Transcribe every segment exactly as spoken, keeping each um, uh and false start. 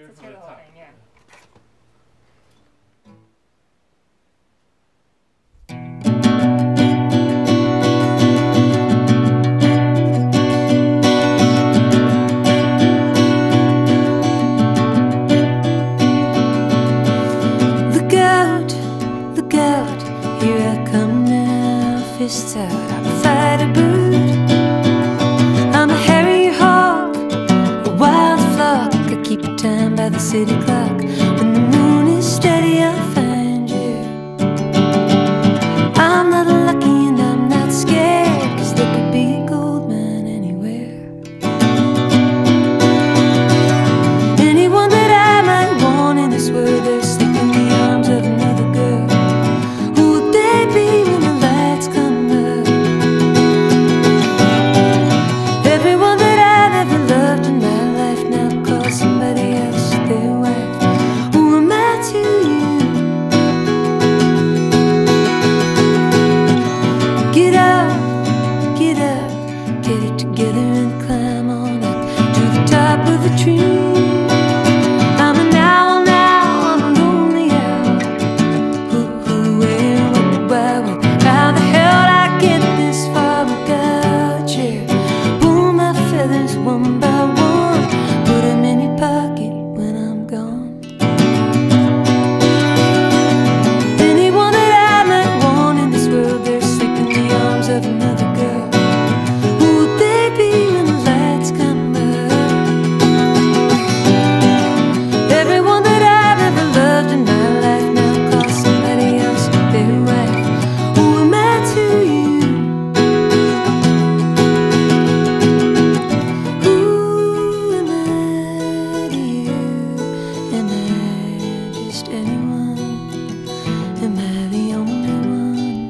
次切到哪面？ Fists out, I'm a fighter bird. I'm a harrier hawk, a wild flock. I keep time by the city clock. When the moon is steady, I'll find you. I'm not lucky and I'm not scared, 'cause there could be a gold mine anywhere. Anyone that I might want in this world, they're asleep in the arms of another girl. Who would they be when the lights come? Somebody else, their wife. Who am I to you? Get up, get up, get it together and climb on up to the top of the tree. I'm an owl now, I'm a lonely owl. Who, who, where, what, why, what? How the hell did I get this far without you? Pull my feathers one by one, put them in your pocket when I'm gone. Anyone that I might want in this world, they're asleep in the arms of another girl. Who would they be when the lights come up? Everyone that I've ever loved in my life now calls somebody else their wife. Who am I to you? Who am I to you? Am I just anyone? Am I the only one?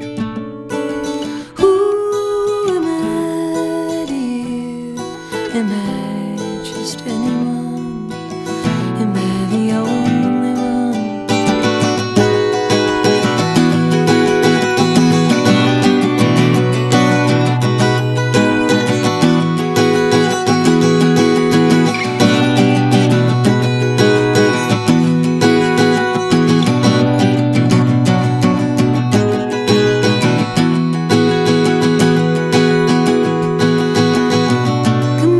Who am I to you? Am I just anyone? Am I the only one? Come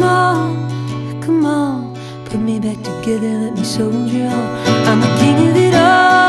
on, come on, put me back together, let me soldier on. I'm the king of it all.